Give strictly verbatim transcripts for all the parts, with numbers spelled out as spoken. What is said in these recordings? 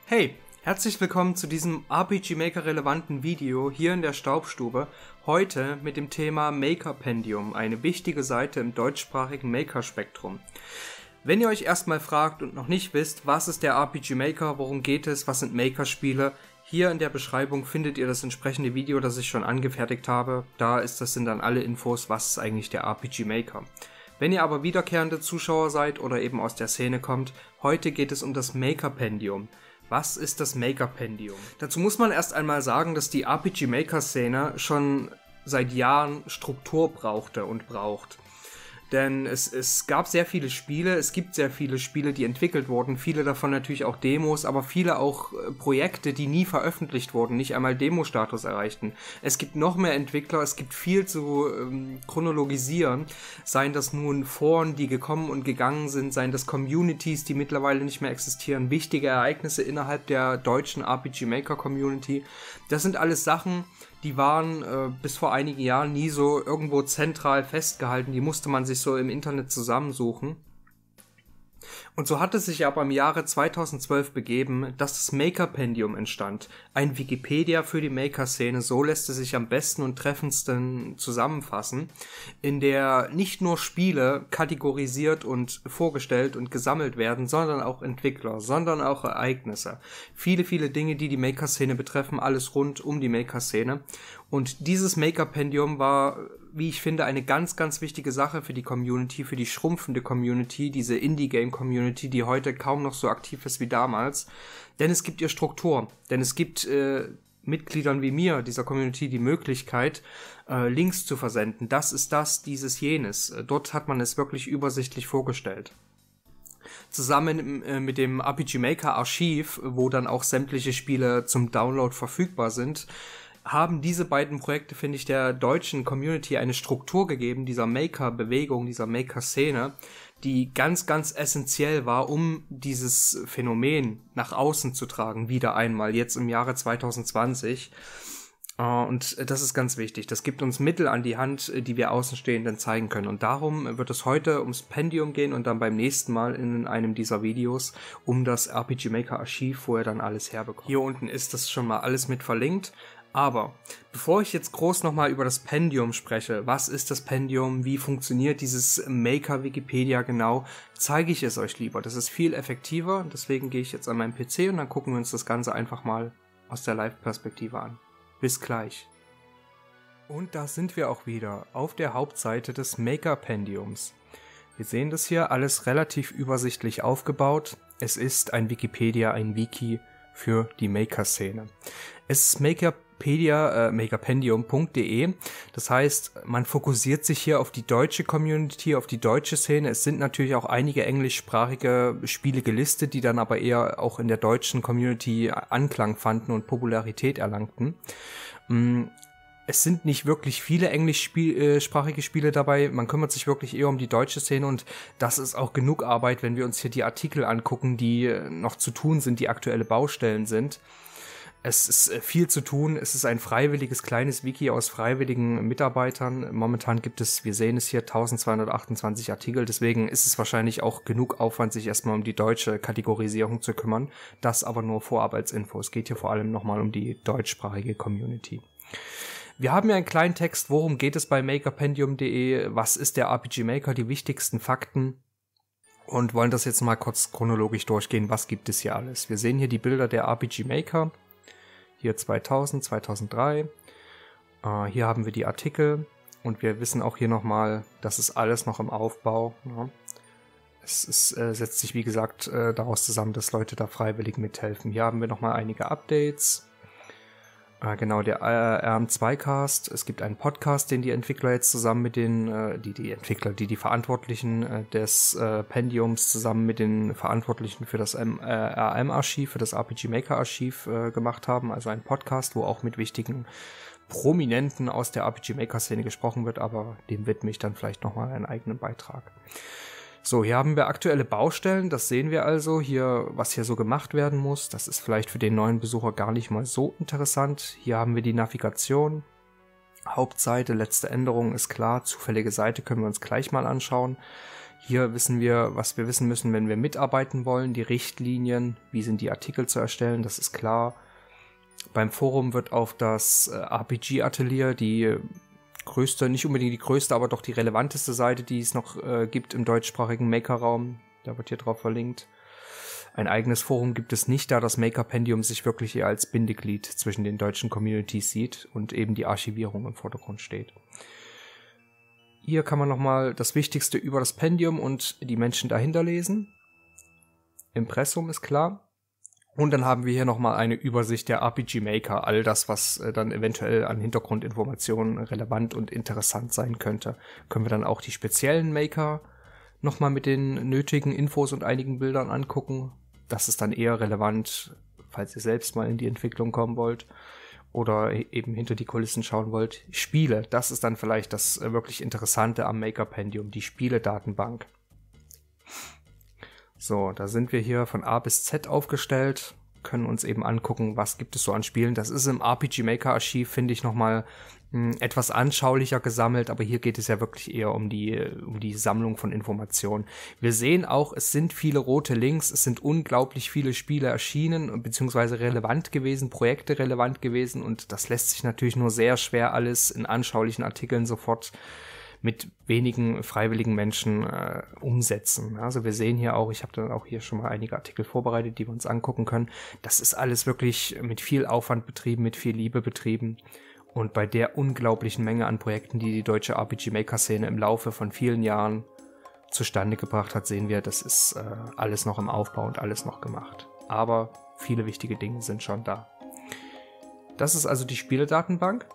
Hey, herzlich willkommen zu diesem R P G Maker relevanten Video hier in der Staubstube. Heute mit dem Thema Makerpendium, eine wichtige Seite im deutschsprachigen Maker-Spektrum. Wenn ihr euch erstmal fragt und noch nicht wisst, was ist der R P G Maker, worum geht es, was sind Maker-Spiele, hier in der Beschreibung findet ihr das entsprechende Video, das ich schon angefertigt habe. Da ist das sind dann alle Infos, was ist eigentlich der R P G Maker. Wenn ihr aber wiederkehrende Zuschauer seid oder eben aus der Szene kommt, heute geht es um das Makerpendium. Was ist das Makerpendium? Dazu muss man erst einmal sagen, dass die R P G Maker Szene schon seit Jahren Struktur brauchte und braucht. Denn es, es gab sehr viele Spiele, es gibt sehr viele Spiele, die entwickelt wurden, viele davon natürlich auch Demos, aber viele auch äh, Projekte, die nie veröffentlicht wurden, nicht einmal Demo-Status erreichten. Es gibt noch mehr Entwickler, es gibt viel zu ähm, chronologisieren, seien das nun Foren, die gekommen und gegangen sind, seien das Communities, die mittlerweile nicht mehr existieren, wichtige Ereignisse innerhalb der deutschen R P G Maker Community. Das sind alles Sachen, die waren äh, bis vor einigen Jahren nie so irgendwo zentral festgehalten, die musste man sich so im Internet zusammensuchen. Und so hat es sich aber im Jahre zweitausendzwölf begeben, dass das Makerpendium entstand. Ein Wikipedia für die Maker-Szene, so lässt es sich am besten und treffendsten zusammenfassen, in der nicht nur Spiele kategorisiert und vorgestellt und gesammelt werden, sondern auch Entwickler, sondern auch Ereignisse. Viele, viele Dinge, die die Maker-Szene betreffen, alles rund um die Maker-Szene. Und dieses Makerpendium war, wie ich finde, eine ganz, ganz wichtige Sache für die Community, für die schrumpfende Community, diese Indie-Game-Community, die heute kaum noch so aktiv ist wie damals. Denn es gibt ihr Struktur, denn es gibt äh, Mitgliedern wie mir, dieser Community, die Möglichkeit, äh, Links zu versenden. Das ist das, dieses, jenes. Äh, dort hat man es wirklich übersichtlich vorgestellt. Zusammen äh, mit dem R P G Maker Archiv, wo dann auch sämtliche Spiele zum Download verfügbar sind, haben diese beiden Projekte, finde ich, der deutschen Community eine Struktur gegeben, dieser Maker-Bewegung, dieser Maker-Szene, die ganz, ganz essentiell war, um dieses Phänomen nach außen zu tragen, wieder einmal, jetzt im Jahre zweitausendzwanzig. Und das ist ganz wichtig. Das gibt uns Mittel an die Hand, die wir Außenstehenden zeigen können. Und darum wird es heute ums Pendium gehen und dann beim nächsten Mal in einem dieser Videos um das R P G Maker Archiv, wo ihr dann alles herbekommt. Hier unten ist das schon mal alles mit verlinkt. Aber bevor ich jetzt groß nochmal über das Pendium spreche, was ist das Pendium, wie funktioniert dieses Maker-Wikipedia genau, zeige ich es euch lieber. Das ist viel effektiver, deswegen gehe ich jetzt an meinen P C und dann gucken wir uns das Ganze einfach mal aus der Live-Perspektive an. Bis gleich. Und da sind wir auch wieder auf der Hauptseite des Maker-Pendiums. Wir sehen das hier alles relativ übersichtlich aufgebaut. Es ist ein Wikipedia, ein Wiki für die Maker-Szene. Es ist Maker Pedia, äh, makerpendium punkt de. Das heißt, man fokussiert sich hier auf die deutsche Community, auf die deutsche Szene. Es sind natürlich auch einige englischsprachige Spiele gelistet, die dann aber eher auch in der deutschen Community Anklang fanden und Popularität erlangten. Es sind nicht wirklich viele englischsprachige Spiele dabei. Man kümmert sich wirklich eher um die deutsche Szene und das ist auch genug Arbeit, wenn wir uns hier die Artikel angucken, die noch zu tun sind, die aktuelle Baustellen sind. Es ist viel zu tun, es ist ein freiwilliges kleines Wiki aus freiwilligen Mitarbeitern. Momentan gibt es, wir sehen es hier, eintausendzweihundertachtundzwanzig Artikel, deswegen ist es wahrscheinlich auch genug Aufwand, sich erstmal um die deutsche Kategorisierung zu kümmern. Das aber nur vorab als Info. Es geht hier vor allem nochmal um die deutschsprachige Community. Wir haben ja einen kleinen Text, worum geht es bei makerpendium punkt de, was ist der R P G Maker, die wichtigsten Fakten und wollen das jetzt mal kurz chronologisch durchgehen, was gibt es hier alles. Wir sehen hier die Bilder der R P G Maker. Hier zweitausend, zweitausenddrei. Äh, hier haben wir die Artikel und wir wissen auch hier nochmal, das ist alles noch im Aufbau. Ja. Es ist, äh, setzt sich wie gesagt äh, daraus zusammen, dass Leute da freiwillig mithelfen. Hier haben wir nochmal einige Updates. Äh, genau, der äh, R M zwei Cast. Es gibt einen Podcast, den die Entwickler jetzt zusammen mit den, äh, die, die Entwickler, die die Verantwortlichen äh, des äh, Pendiums zusammen mit den Verantwortlichen für das M, äh, R M-Archiv, für das R P G Maker-Archiv äh, gemacht haben. Also ein Podcast, wo auch mit wichtigen Prominenten aus der R P G Maker-Szene gesprochen wird, aber dem widme ich dann vielleicht nochmal einen eigenen Beitrag. So, hier haben wir aktuelle Baustellen, das sehen wir also, hier, was hier so gemacht werden muss. Das ist vielleicht für den neuen Besucher gar nicht mal so interessant. Hier haben wir die Navigation, Hauptseite, letzte Änderung ist klar, zufällige Seite können wir uns gleich mal anschauen. Hier wissen wir, was wir wissen müssen, wenn wir mitarbeiten wollen, die Richtlinien, wie sind die Artikel zu erstellen, das ist klar. Beim Forum wird auf das äh, R P G-Atelier, die größte, nicht unbedingt die größte, aber doch die relevanteste Seite, die es noch äh, gibt im deutschsprachigen Maker-Raum, da wird hier drauf verlinkt. Ein eigenes Forum gibt es nicht, da das Makerpendium sich wirklich eher als Bindeglied zwischen den deutschen Communities sieht und eben die Archivierung im Vordergrund steht. Hier kann man nochmal das Wichtigste über das Pendium und die Menschen dahinter lesen. Impressum ist klar. Und dann haben wir hier nochmal eine Übersicht der R P G Maker, all das, was äh, dann eventuell an Hintergrundinformationen relevant und interessant sein könnte. Können wir dann auch die speziellen Maker nochmal mit den nötigen Infos und einigen Bildern angucken. Das ist dann eher relevant, falls ihr selbst mal in die Entwicklung kommen wollt oder eben hinter die Kulissen schauen wollt. Spiele, das ist dann vielleicht das äh, wirklich Interessante am Makerpendium, die Spiele-Datenbank. So, da sind wir hier von A bis Z aufgestellt, können uns eben angucken, was gibt es so an Spielen. Das ist im R P G Maker Archiv, finde ich, nochmal mh, etwas anschaulicher gesammelt, aber hier geht es ja wirklich eher um die, um die Sammlung von Informationen. Wir sehen auch, es sind viele rote Links, es sind unglaublich viele Spiele erschienen, beziehungsweise relevant gewesen, Projekte relevant gewesen, und das lässt sich natürlich nur sehr schwer alles in anschaulichen Artikeln sofort mit wenigen freiwilligen Menschen äh, umsetzen. Also wir sehen hier auch, ich habe dann auch hier schon mal einige Artikel vorbereitet, die wir uns angucken können. Das ist alles wirklich mit viel Aufwand betrieben, mit viel Liebe betrieben. Und bei der unglaublichen Menge an Projekten, die die deutsche R P G Maker Szene im Laufe von vielen Jahren zustande gebracht hat, sehen wir, das ist äh, alles noch im Aufbau und alles noch gemacht. Aber viele wichtige Dinge sind schon da. Das ist also die Spieledatenbank.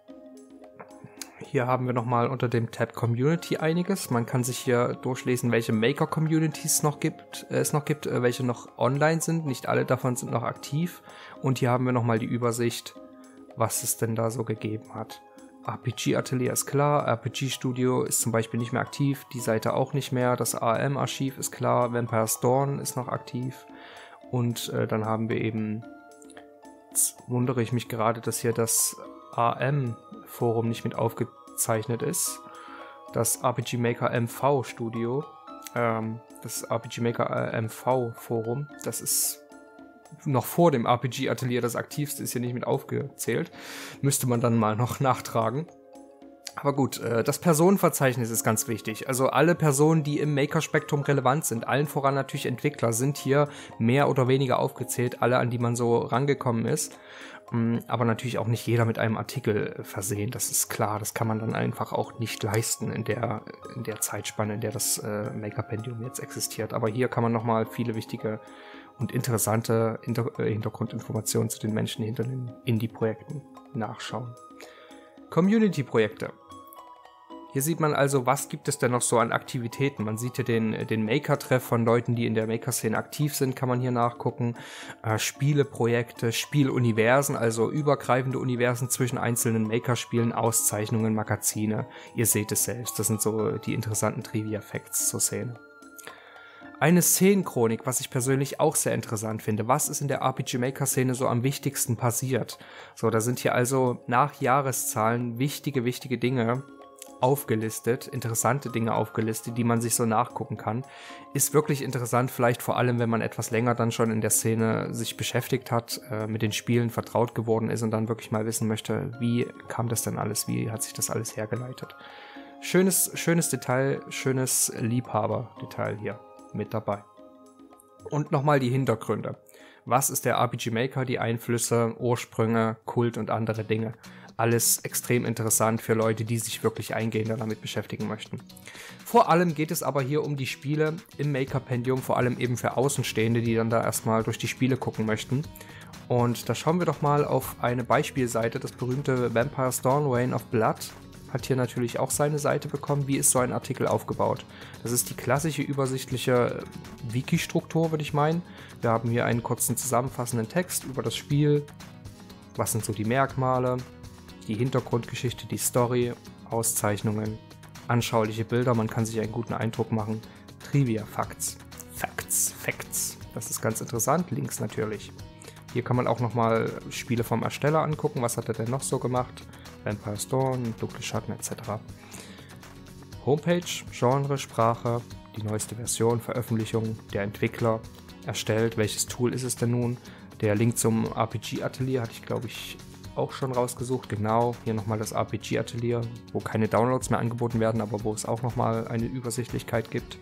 Hier haben wir nochmal unter dem Tab Community einiges. Man kann sich hier durchlesen, welche Maker-Communities es noch gibt, äh, es noch gibt, äh, welche noch online sind. Nicht alle davon sind noch aktiv. Und hier haben wir nochmal die Übersicht, was es denn da so gegeben hat. R P G-Atelier ist klar, R P G-Studio ist zum Beispiel nicht mehr aktiv, die Seite auch nicht mehr. Das A R M-Archiv ist klar, Vampire's Dawn ist noch aktiv. Und äh, dann haben wir eben, jetzt wundere ich mich gerade, dass hier das A R M-Forum nicht mit aufgezeichnet ist. Das R P G Maker M V Studio, ähm, das R P G Maker M V-Forum, das ist noch vor dem R P G-Atelier das aktivste, ist hier nicht mit aufgezählt. Müsste man dann mal noch nachtragen. Aber gut, äh, das Personenverzeichnis ist ganz wichtig. Also alle Personen, die im Maker-Spektrum relevant sind, allen voran natürlich Entwickler, sind hier mehr oder weniger aufgezählt, alle, an die man so rangekommen ist. Aber natürlich auch nicht jeder mit einem Artikel versehen, das ist klar. Das kann man dann einfach auch nicht leisten in der, in der Zeitspanne, in der das äh, Makerpendium jetzt existiert. Aber hier kann man nochmal viele wichtige und interessante Hinter- äh, Hintergrundinformationen zu den Menschen hinter den Indie-Projekten nachschauen. Community-Projekte. Hier sieht man also, was gibt es denn noch so an Aktivitäten. Man sieht hier den, den Maker-Treff von Leuten, die in der Maker-Szene aktiv sind, kann man hier nachgucken. Äh, Spieleprojekte, Spieluniversen, also übergreifende Universen zwischen einzelnen Maker-Spielen, Auszeichnungen, Magazine. Ihr seht es selbst, das sind so die interessanten Trivia-Facts zur Szene. Eine Szenenchronik, was ich persönlich auch sehr interessant finde. Was ist in der R P G Maker Szene so am wichtigsten passiert? So, da sind hier also nach Jahreszahlen wichtige, wichtige Dinge aufgelistet, interessante Dinge aufgelistet, die man sich so nachgucken kann. Ist wirklich interessant, vielleicht vor allem, wenn man etwas länger dann schon in der Szene sich beschäftigt hat, äh, mit den Spielen vertraut geworden ist und dann wirklich mal wissen möchte, wie kam das denn alles, wie hat sich das alles hergeleitet. Schönes, schönes Detail, schönes Liebhaberdetail hier mit dabei. Und nochmal die Hintergründe. Was ist der R P G Maker, die Einflüsse, Ursprünge, Kult und andere Dinge? Alles extrem interessant für Leute, die sich wirklich eingehender damit beschäftigen möchten. Vor allem geht es aber hier um die Spiele im Makerpendium, vor allem eben für Außenstehende, die dann da erstmal durch die Spiele gucken möchten. Und da schauen wir doch mal auf eine Beispielseite, das berühmte Vampire's Dawn Reign of Blood hat hier natürlich auch seine Seite bekommen. Wie ist so ein Artikel aufgebaut? Das ist die klassische übersichtliche Wiki-Struktur, würde ich meinen. Wir haben hier einen kurzen zusammenfassenden Text über das Spiel. Was sind so die Merkmale? Die Hintergrundgeschichte, die Story, Auszeichnungen, anschauliche Bilder, man kann sich einen guten Eindruck machen. Trivia, Facts, Facts, Facts. Das ist ganz interessant, Links natürlich. Hier kann man auch nochmal Spiele vom Ersteller angucken, was hat er denn noch so gemacht. Vampire's Dawn, Dunkle Schatten et cetera. Homepage, Genre, Sprache, die neueste Version, Veröffentlichung, der Entwickler erstellt, welches Tool ist es denn nun. Der Link zum R P G-Atelier hatte ich, glaube ich, auch schon rausgesucht. Genau, hier nochmal das R P G-Atelier, wo keine Downloads mehr angeboten werden, aber wo es auch nochmal eine Übersichtlichkeit gibt.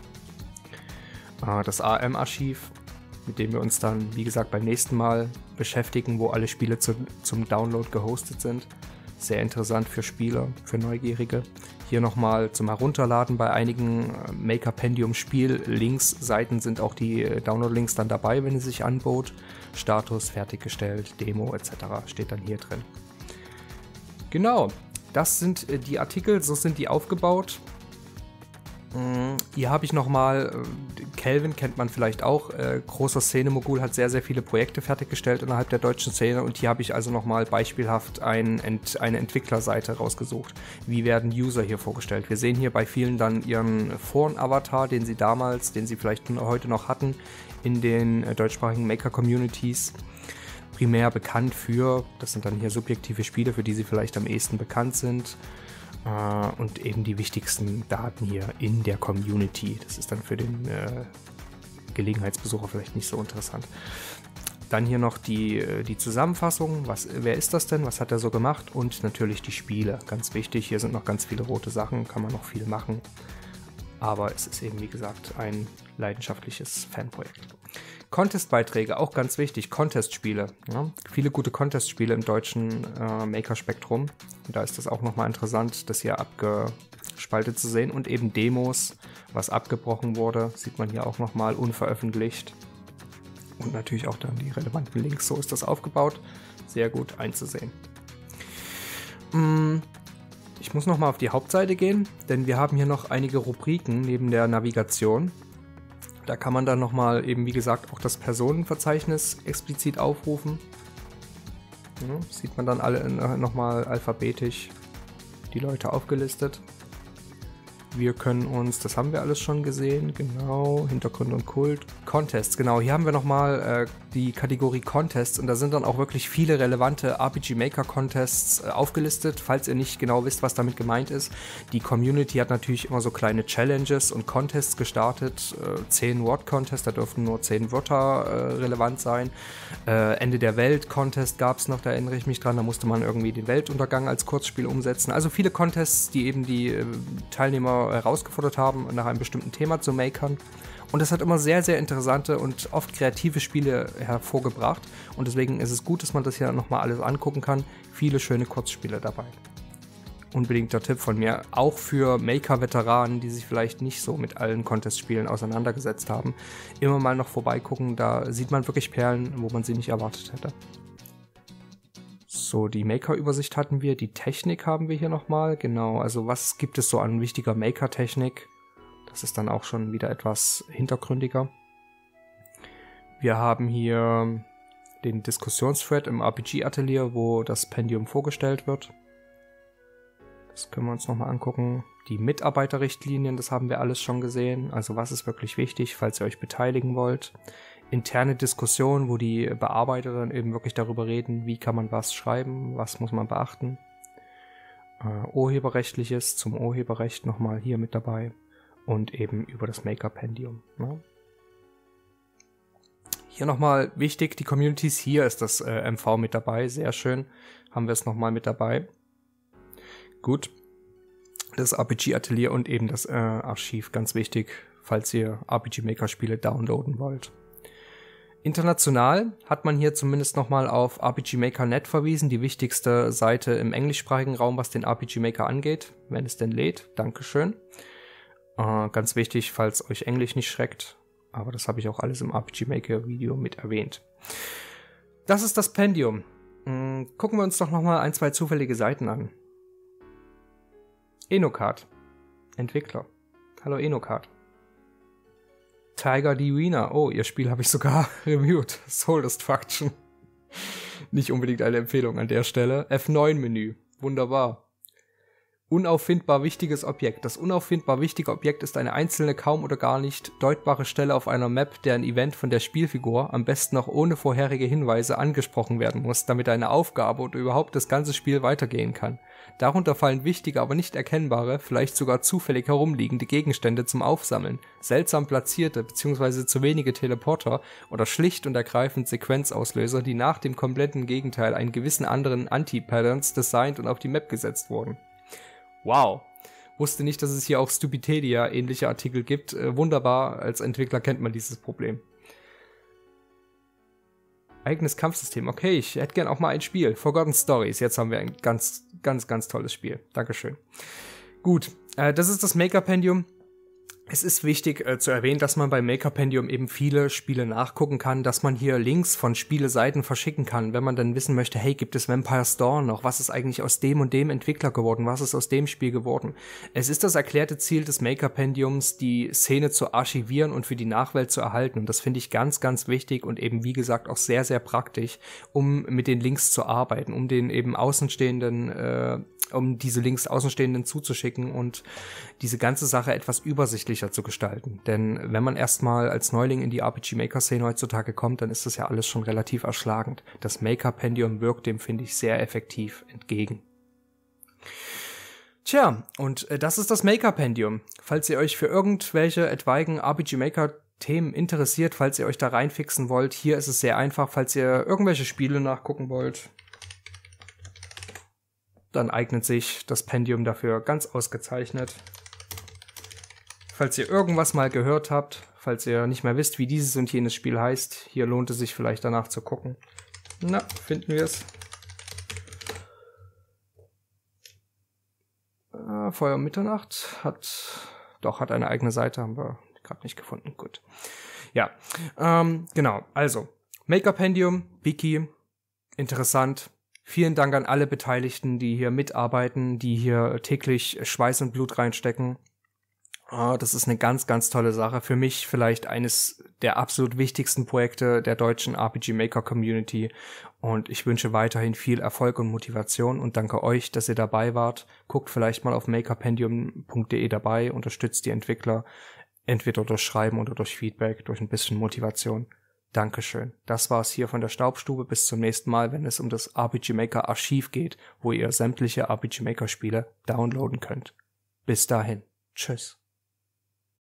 Das A R M-Archiv, mit dem wir uns dann, wie gesagt, beim nächsten Mal beschäftigen, wo alle Spiele zu, zum Download gehostet sind. Sehr interessant für Spieler, für Neugierige. Hier nochmal zum Herunterladen bei einigen Maker-Pendium-Spiel-Links-Seiten sind auch die Download-Links dann dabei, wenn es sich anbot. Status, fertiggestellt, Demo et cetera steht dann hier drin. Genau, das sind die Artikel, so sind die aufgebaut. Hier habe ich nochmal, Kelvin kennt man vielleicht auch, äh, großer Szene-Mogul, hat sehr, sehr viele Projekte fertiggestellt innerhalb der deutschen Szene und hier habe ich also nochmal beispielhaft ein, Ent, eine Entwicklerseite rausgesucht. Wie werden User hier vorgestellt? Wir sehen hier bei vielen dann ihren Foren-Avatar, den sie damals, den sie vielleicht heute noch hatten, in den äh, deutschsprachigen Maker-Communities. Primär bekannt für, das sind dann hier subjektive Spiele, für die sie vielleicht am ehesten bekannt sind. Und eben die wichtigsten Daten hier in der Community. Das ist dann für den äh, Gelegenheitsbesucher vielleicht nicht so interessant. Dann hier noch die, die Zusammenfassung. Was, wer ist das denn? Was hat er so gemacht? Und natürlich die Spiele. Ganz wichtig. Hier sind noch ganz viele rote Sachen. Kann man noch viel machen. Aber es ist eben, wie gesagt, ein leidenschaftliches Fanprojekt. Contest-Beiträge, auch ganz wichtig. Contest-Spiele. Ja? Viele gute Contest-Spiele im deutschen äh, Maker-Spektrum. Und da ist das auch nochmal interessant, das hier abgespaltet zu sehen. Und eben Demos, was abgebrochen wurde, sieht man hier auch nochmal unveröffentlicht. Und natürlich auch dann die relevanten Links. So ist das aufgebaut. Sehr gut einzusehen. Mm. Ich muss nochmal auf die Hauptseite gehen, denn wir haben hier noch einige Rubriken neben der Navigation. Da kann man dann nochmal eben, wie gesagt, auch das Personenverzeichnis explizit aufrufen. Ja, sieht man dann alle nochmal alphabetisch die Leute aufgelistet. Wir können uns, das haben wir alles schon gesehen, genau, Hintergrund und Kult, Contests, genau, hier haben wir nochmal äh, die Kategorie Contests und da sind dann auch wirklich viele relevante R P G Maker Contests äh, aufgelistet, falls ihr nicht genau wisst, was damit gemeint ist. Die Community hat natürlich immer so kleine Challenges und Contests gestartet, äh, zehn Wort Contest, da dürften nur zehn Wörter äh, relevant sein. Äh, Ende der Welt Contest gab es noch, da erinnere ich mich dran, da musste man irgendwie den Weltuntergang als Kurzspiel umsetzen. Also viele Contests, die eben die äh, Teilnehmer herausgefordert haben, nach einem bestimmten Thema zu makern. Und das hat immer sehr, sehr interessante und oft kreative Spiele hervorgebracht. Und deswegen ist es gut, dass man das hier nochmal alles angucken kann. Viele schöne Kurzspiele dabei. Unbedingter Tipp von mir, auch für Maker-Veteranen, die sich vielleicht nicht so mit allen Contest-Spielen auseinandergesetzt haben. Immer mal noch vorbeigucken, da sieht man wirklich Perlen, wo man sie nicht erwartet hätte. So, die Maker-Übersicht hatten wir, die Technik haben wir hier nochmal, genau, also was gibt es so an wichtiger Maker-Technik? Das ist dann auch schon wieder etwas hintergründiger. Wir haben hier den Diskussionsthread im R P G-Atelier, wo das Pendium vorgestellt wird. Das können wir uns nochmal angucken. Die Mitarbeiterrichtlinien, das haben wir alles schon gesehen, also was ist wirklich wichtig, falls ihr euch beteiligen wollt. Interne Diskussion, wo die Bearbeiter dann eben wirklich darüber reden, wie kann man was schreiben, was muss man beachten. Äh, Urheberrechtliches zum Urheberrecht nochmal hier mit dabei und eben über das Maker-Pendium. Ne? Hier nochmal wichtig, die Communities, hier ist das äh, M V mit dabei, sehr schön, haben wir es nochmal mit dabei. Gut, das R P G-Atelier und eben das äh, Archiv, ganz wichtig, falls ihr R P G Maker-Spiele downloaden wollt. International hat man hier zumindest nochmal auf R P G Maker Punkt net verwiesen, die wichtigste Seite im englischsprachigen Raum, was den R P G Maker angeht, wenn es denn lädt. Dankeschön. Äh, ganz wichtig, falls euch Englisch nicht schreckt, aber das habe ich auch alles im R P G Maker Video mit erwähnt. Das ist das Pendium. Hm, gucken wir uns doch nochmal ein, zwei zufällige Seiten an. Enocard, Entwickler. Hallo Enocard. Tiger the Arena. Oh, ihr Spiel habe ich sogar reviewed. Soul Destruction. Nicht unbedingt eine Empfehlung an der Stelle. F neun Menü. Wunderbar. Unauffindbar wichtiges Objekt. Das unauffindbar wichtige Objekt ist eine einzelne, kaum oder gar nicht deutbare Stelle auf einer Map, deren Event von der Spielfigur, am besten noch ohne vorherige Hinweise, angesprochen werden muss, damit eine Aufgabe oder überhaupt das ganze Spiel weitergehen kann. Darunter fallen wichtige, aber nicht erkennbare, vielleicht sogar zufällig herumliegende Gegenstände zum Aufsammeln, seltsam platzierte bzw. zu wenige Teleporter oder schlicht und ergreifend Sequenzauslöser, die nach dem kompletten Gegenteil einen gewissen anderen Anti-Patterns designt und auf die Map gesetzt wurden. Wow. Wusste nicht, dass es hier auch Stupipedia ähnliche Artikel gibt. Äh, wunderbar, als Entwickler kennt man dieses Problem. Eigenes Kampfsystem. Okay, ich hätte gern auch mal ein Spiel. Forgotten Stories. Jetzt haben wir ein ganz, ganz, ganz tolles Spiel. Dankeschön. Gut, äh, das ist das Makerpendium. Es ist wichtig äh, zu erwähnen, dass man bei Makerpendium eben viele Spiele nachgucken kann, dass man hier Links von Spieleseiten verschicken kann, wenn man dann wissen möchte, hey, gibt es Vampire's Dawn noch? Was ist eigentlich aus dem und dem Entwickler geworden? Was ist aus dem Spiel geworden? Es ist das erklärte Ziel des Makerpendiums, die Szene zu archivieren und für die Nachwelt zu erhalten. Und das finde ich ganz, ganz wichtig und eben, wie gesagt, auch sehr, sehr praktisch, um mit den Links zu arbeiten, um den eben Außenstehenden äh, um diese Links Außenstehenden zuzuschicken und diese ganze Sache etwas übersichtlicher zu gestalten. Denn wenn man erstmal als Neuling in die R P G Maker Szene heutzutage kommt, dann ist das ja alles schon relativ erschlagend. Das Makerpendium wirkt dem, finde ich, sehr effektiv entgegen. Tja, und äh, das ist das Makerpendium. Falls ihr euch für irgendwelche etwaigen R P G Maker Themen interessiert, falls ihr euch da reinfixen wollt, hier ist es sehr einfach. Falls ihr irgendwelche Spiele nachgucken wollt, dann eignet sich das Pendium dafür ganz ausgezeichnet. Falls ihr irgendwas mal gehört habt, falls ihr nicht mehr wisst, wie dieses und jenes Spiel heißt, hier lohnt es sich vielleicht danach zu gucken. Na, finden wir es. Äh, Feuer um Mitternacht hat, doch, hat eine eigene Seite, haben wir gerade nicht gefunden. Gut. Ja, ähm, genau, also, Makerpendium, Wiki, interessant. Vielen Dank an alle Beteiligten, die hier mitarbeiten, die hier täglich Schweiß und Blut reinstecken. Oh, das ist eine ganz, ganz tolle Sache. Für mich vielleicht eines der absolut wichtigsten Projekte der deutschen R P G Maker Community. Und ich wünsche weiterhin viel Erfolg und Motivation und danke euch, dass ihr dabei wart. Guckt vielleicht mal auf makerpendium punkt de dabei, unterstützt die Entwickler, entweder durch Schreiben oder durch Feedback, durch ein bisschen Motivation. Dankeschön. Das war's hier von der Staubstube. Bis zum nächsten Mal, wenn es um das R P G Maker Archiv geht, wo ihr sämtliche R P G Maker Spiele downloaden könnt. Bis dahin. Tschüss.